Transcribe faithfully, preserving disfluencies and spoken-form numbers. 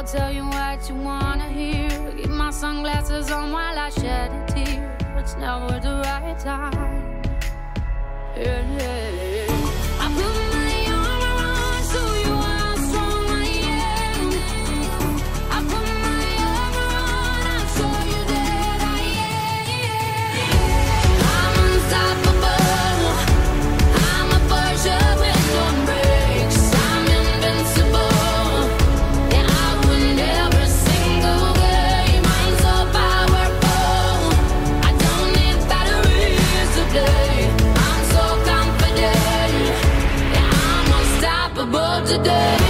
I'll tell you what you wanna hear. Keep my sunglasses on while I shed a tear. It's never the right time. Yeah, yeah, yeah. I put my armor on so you are how strong I am. I put my armor on, I'll show you that I am. I'm unstoppable. I'm a Porsche with no brakes. I'm invincible. Yeah, I win every single game. I'm so powerful. I don't need batteries to play. I'm so confident. Yeah, I'm unstoppable today.